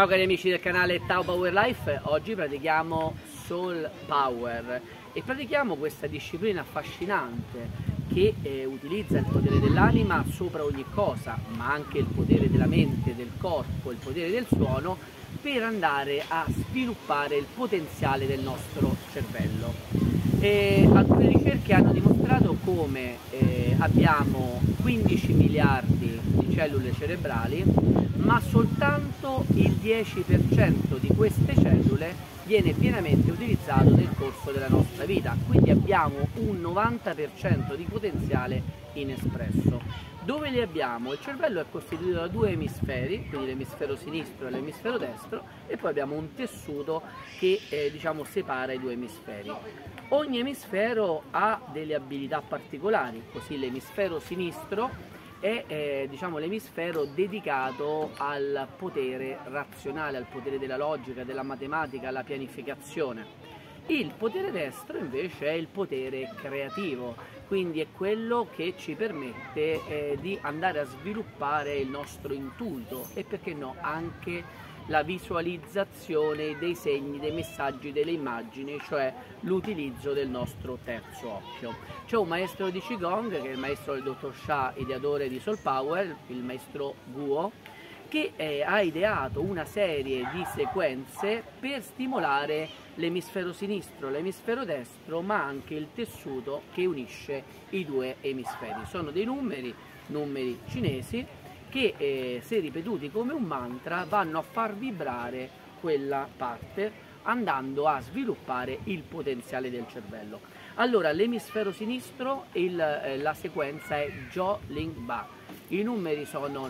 Ciao cari amici del canale Tao Power Life, oggi pratichiamo Soul Power e pratichiamo questa disciplina affascinante che utilizza il potere dell'anima sopra ogni cosa, ma anche il potere della mente, del corpo, il potere del suono per andare a sviluppare il potenziale del nostro cervello. Alcune ricerche hanno dimostrato come abbiamo 15 miliardi di cellule cerebrali, ma soltanto il 10% di queste cellule viene pienamente utilizzato nel corso della nostra vita, quindi abbiamo un 90% di potenziale inespresso. Dove li abbiamo? Il cervello è costituito da due emisferi, quindi l'emisfero sinistro e l'emisfero destro, e poi abbiamo un tessuto che separa i due emisferi. Ogni emisfero ha delle abilità particolari, così l'emisfero sinistro è l'emisfero dedicato al potere razionale, al potere della logica, della matematica, alla pianificazione. Il potere destro invece è il potere creativo, quindi è quello che ci permette di andare a sviluppare il nostro intuito e, perché no, anche la visualizzazione dei segni, dei messaggi, delle immagini, cioè l'utilizzo del nostro terzo occhio. C'è un maestro di Qigong, che è il maestro del dottor Sha, ideatore di Soul Power, il maestro Guo, che ha ideato una serie di sequenze per stimolare l'emisfero sinistro, l'emisfero destro, ma anche il tessuto che unisce i due emisferi. Sono dei numeri cinesi che se ripetuti come un mantra vanno a far vibrare quella parte, andando a sviluppare il potenziale del cervello. Allora, l'emisfero sinistro, la sequenza è Jo Ling Ba. I numeri sono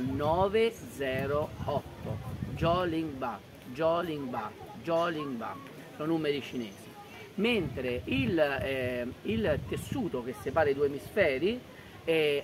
908. Jo Ling Ba, Jo Ling Ba, Jo Ling Ba. Sono numeri cinesi. Mentre il tessuto che separa i due emisferi è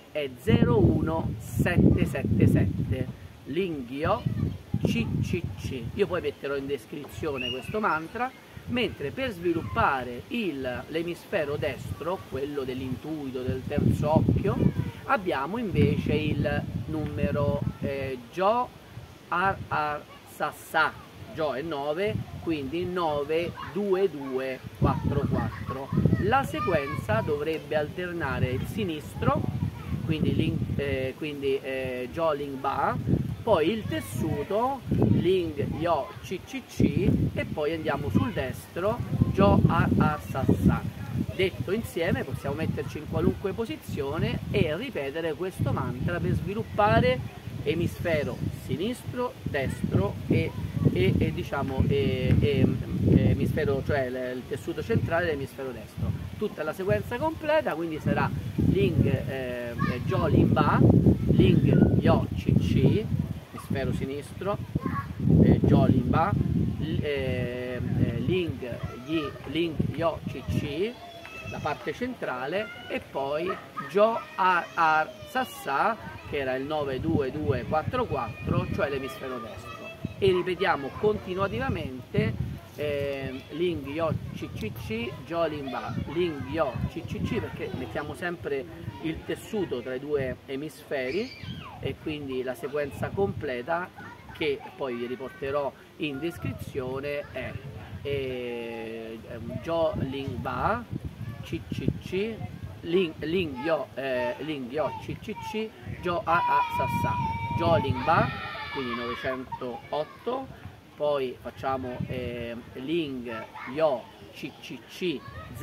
01777. Lingyo CCC. Io poi metterò in descrizione questo mantra, mentre per sviluppare l'emisfero destro, quello dell'intuito, del terzo occhio, abbiamo invece il numero Jo Ar Sassa. Jo è 9, quindi 92244. La sequenza dovrebbe alternare il sinistro, quindi Jo Ling Ba, poi il tessuto Ling Yo CCC e poi andiamo sul destro Jo Ar Sassa. Detto insieme possiamo metterci in qualunque posizione e ripetere questo mantra per sviluppare emisfero sinistro, destro emisfero, cioè il tessuto centrale dell'emisfero destro. Tutta la sequenza completa, quindi sarà Jo Ling Ba, Ling Yo CC, emisfero sinistro, Jo Ling Ba, Ling Yo CC, la parte centrale, e poi Jo Ar Sassa, che era il 92244, cioè l'emisfero destro. E ripetiamo continuativamente Ling Yo CCC, Jo Ling Ba, Ling Yo CCC, perché mettiamo sempre il tessuto tra i due emisferi, e quindi la sequenza completa, che poi vi riporterò in descrizione, è Jo Ling Ba CCC, Ling Yo CCC, Jo Sassa, Jo Ling Ba, quindi 908, poi facciamo Ling Yo CCC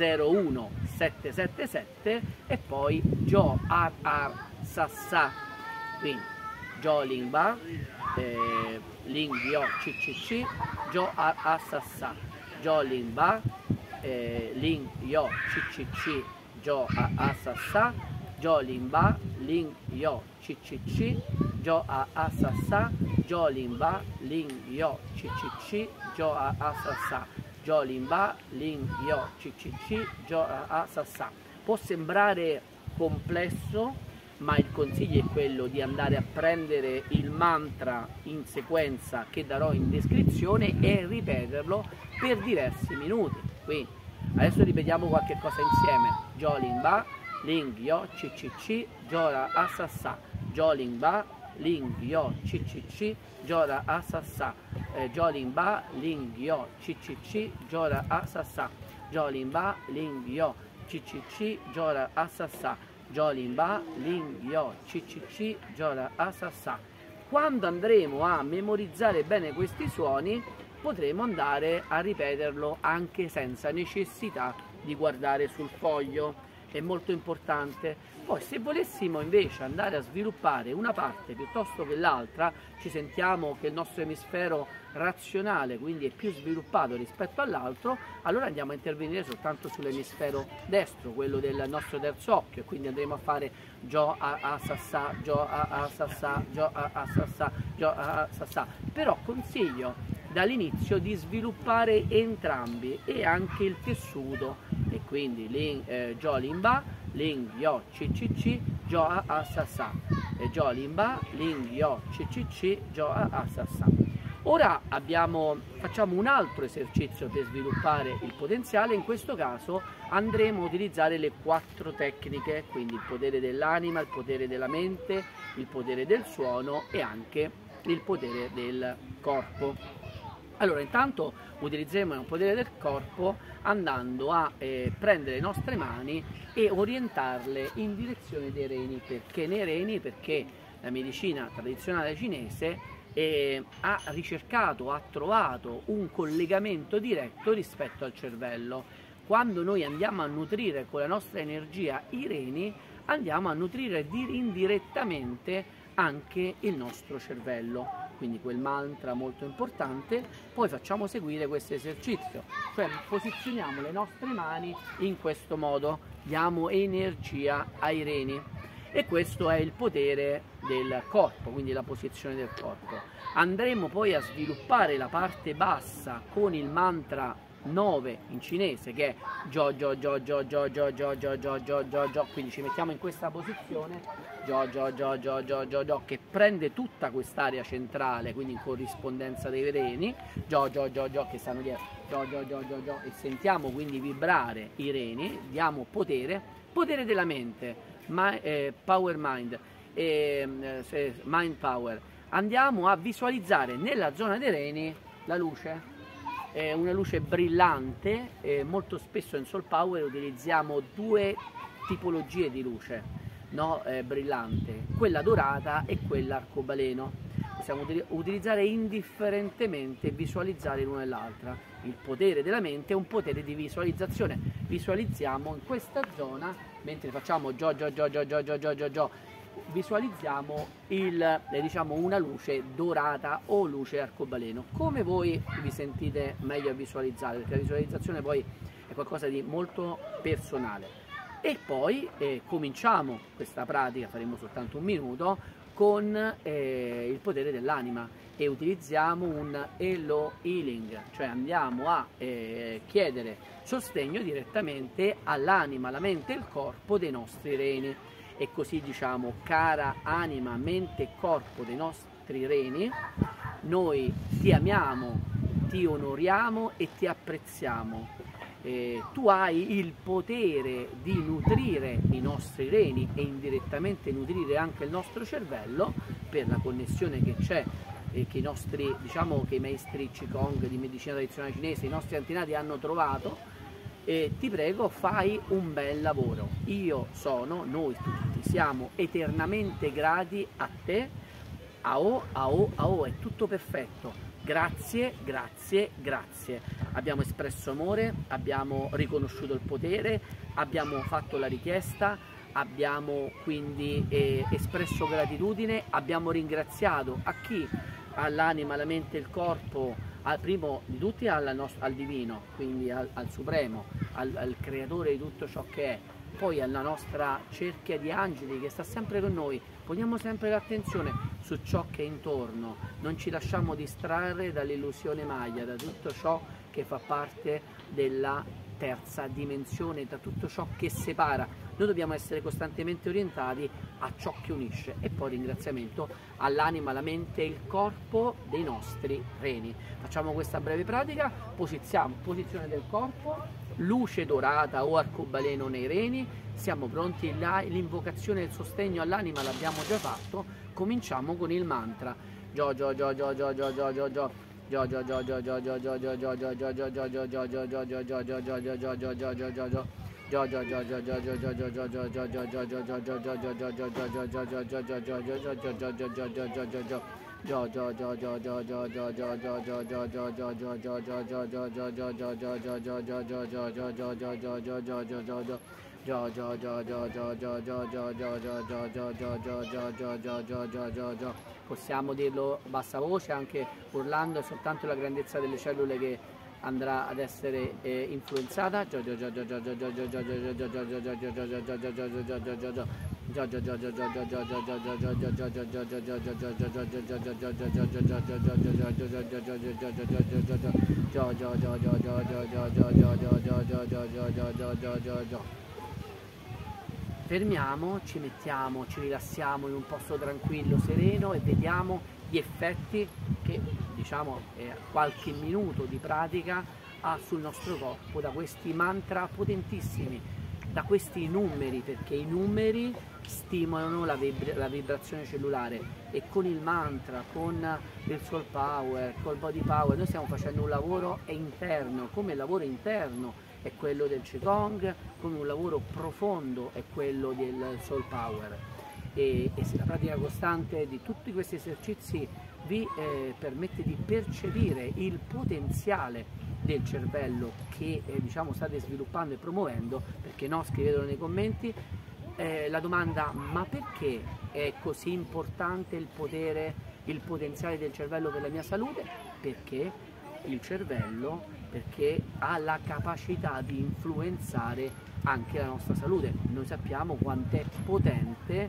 01777 e poi Jo Ar Sassa, quindi Jo Ling Ba, Ling Yo CCC, Jo Ar Sassa, Jo Ling Ba, Ling Yo CCC, Jo Ar Sassa, Jo Ling Ba, Ling Yo CCC, Jo Ar Sassa, Jo Ling Ba, Ling Yo CCC, Jo Ar Sassa, Jo Ling Ba, Ling Yo CCC, Jo Ar Sassa. Può sembrare complesso, ma il consiglio è quello di andare a prendere il mantra in sequenza che darò in descrizione e ripeterlo per diversi minuti. Quindi adesso ripetiamo qualche cosa insieme. Jo Ling Ba, Ling Yo CCC, Jo Ar Sassa, Jo Ling Ba, ling yo chi chi chi, jora a sa sa, jolin ba ling yo chi chi chi, jora a sa sa, jolin ba ling yo chi chi chi, jora a sa sa, jolin ba ling yo chi chi chi, jora a sa sa. Quando andremo a memorizzare bene questi suoni potremo andare a ripeterlo anche senza necessità di guardare sul foglio, è molto importante. Poi se volessimo invece andare a sviluppare una parte piuttosto che l'altra, ci sentiamo che il nostro emisfero razionale quindi è più sviluppato rispetto all'altro, allora andiamo a intervenire soltanto sull'emisfero destro, quello del nostro terzo occhio, e quindi andremo a fare jo a sa sa, jo a sa sa, jo a sa sa, jo a sa sa. Però consiglio dall'inizio di sviluppare entrambi e anche il tessuto, e quindi jo lin ba, ling yo chi chi chi, jo a sa sa, jo lin ba, ling yo chi chi chi, jo a sa sa. Ora facciamo un altro esercizio per sviluppare il potenziale. In questo caso andremo a utilizzare le 4 tecniche, quindi il potere dell'anima, il potere della mente, il potere del suono e anche il potere del corpo. Allora, intanto utilizzeremo il potere del corpo andando a prendere le nostre mani e orientarle in direzione dei reni. Perché nei reni? Perché la medicina tradizionale cinese ha ricercato, ha trovato un collegamento diretto rispetto al cervello. Quando noi andiamo a nutrire con la nostra energia i reni, andiamo a nutrire indirettamente anche il nostro cervello, quindi quel mantra molto importante. Poi facciamo seguire questo esercizio, cioè posizioniamo le nostre mani in questo modo, diamo energia ai reni, e questo è il potere del corpo, quindi la posizione del corpo. Andremo poi a sviluppare la parte bassa con il mantra 9 in cinese, che è jo jo jo jo jo jo jo jo jo jo jo jo, quindi ci mettiamo in questa posizione, jo jo jo jo jo jo jo, che prende tutta quest'area centrale, quindi in corrispondenza dei reni, jo jo jo jo che stanno dietro, jo jo jo jo jo, e sentiamo quindi vibrare i reni, diamo potere della mente, power mind, mind power. Andiamo a visualizzare nella zona dei reni la luce, una luce brillante. Molto spesso in Soul Power utilizziamo 2 tipologie di luce, no? Brillante, quella dorata e quella arcobaleno. Possiamo utilizzare indifferentemente e visualizzare l'una e l'altra. Il potere della mente è un potere di visualizzazione. Visualizziamo in questa zona, mentre facciamo jo jo jo jo jo jo jo jo jo, visualizziamo diciamo una luce dorata o luce arcobaleno, come voi vi sentite meglio a visualizzare, perché la visualizzazione poi è qualcosa di molto personale. E poi cominciamo questa pratica, faremo soltanto 1 minuto, con il potere dell'anima, e utilizziamo un Elo Healing, cioè andiamo a chiedere sostegno direttamente all'anima, la mente e il corpo dei nostri reni. E così diciamo: cara anima, mente e corpo dei nostri reni, noi ti amiamo, ti onoriamo e ti apprezziamo. Tu hai il potere di nutrire i nostri reni e indirettamente nutrire anche il nostro cervello, per la connessione che c'è e che i nostri, diciamo, che i maestri Qigong di medicina tradizionale cinese, i nostri antenati hanno trovato. Ti prego, fai un bel lavoro. Noi tutti siamo eternamente grati a te. È tutto perfetto. Grazie, grazie, grazie. Abbiamo espresso amore, abbiamo riconosciuto il potere, abbiamo fatto la richiesta, abbiamo quindi espresso gratitudine, abbiamo ringraziato a chi? All'anima, alla mente e il corpo, primo di tutti al divino, quindi al supremo, al creatore di tutto ciò che è, poi alla nostra cerchia di angeli che sta sempre con noi. Poniamo sempre l'attenzione su ciò che è intorno, non ci lasciamo distrarre dall'illusione Maya, da tutto ciò che fa parte della terza dimensione, da tutto ciò che separa. Noi dobbiamo essere costantemente orientati a ciò che unisce. E poi ringraziamento all'anima, alla mente e il corpo dei nostri reni. Facciamo questa breve pratica, posizione del corpo, luce dorata o arcobaleno nei reni, siamo pronti, l'invocazione e il sostegno all'anima l'abbiamo già fatto, cominciamo con il mantra. Possiamo dirlo a bassa voce, anche urlando, soltanto la grandezza delle cellule che andrà ad essere influenzata. Fermiamo, ci mettiamo, ci rilassiamo in un posto tranquillo, sereno e vediamo gli effetti che, diciamo, qualche minuto di pratica ha sul nostro corpo da questi mantra potentissimi, da questi numeri, perché i numeri stimolano la vibrazione cellulare, e con il mantra, con il soul power, col body power, noi stiamo facendo un lavoro interno, come il lavoro interno è quello del Qigong, come un lavoro profondo è quello del soul power. E se la pratica costante di tutti questi esercizi vi permette di percepire il potenziale del cervello che diciamo state sviluppando e promuovendo, perché no, scrivetelo nei commenti. La domanda: ma perché è così importante il potere, il potenziale del cervello per la mia salute? Perché il cervello ha la capacità di influenzare anche la nostra salute. Noi sappiamo quanto è potente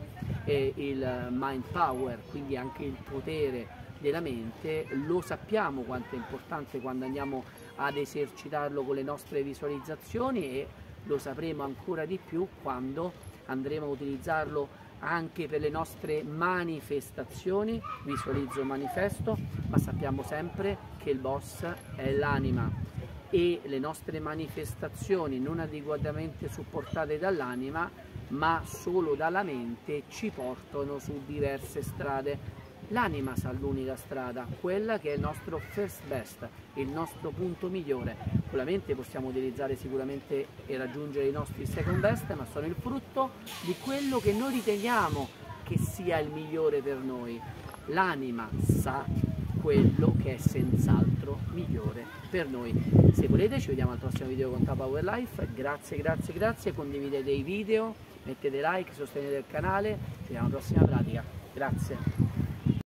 il mind power, quindi anche il potere della mente, lo sappiamo quanto è importante quando andiamo ad esercitarlo con le nostre visualizzazioni, e lo sapremo ancora di più quando andremo a utilizzarlo anche per le nostre manifestazioni. Visualizzo, manifesto, ma sappiamo sempre che il boss è l'anima, e le nostre manifestazioni non adeguatamente supportate dall'anima ma solo dalla mente ci portano su diverse strade. L'anima sa l'unica strada, quella che è il nostro first best, il nostro punto migliore. Con la mente possiamo utilizzare sicuramente e raggiungere i nostri second best, ma sono il frutto di quello che noi riteniamo che sia il migliore per noi. L'anima sa quello che è senz'altro migliore per noi. Se volete ci vediamo al prossimo video con Tao Power Life. Grazie, grazie, grazie, condividete i video, mettete like, sostenete il canale, ci vediamo alla prossima pratica. Grazie.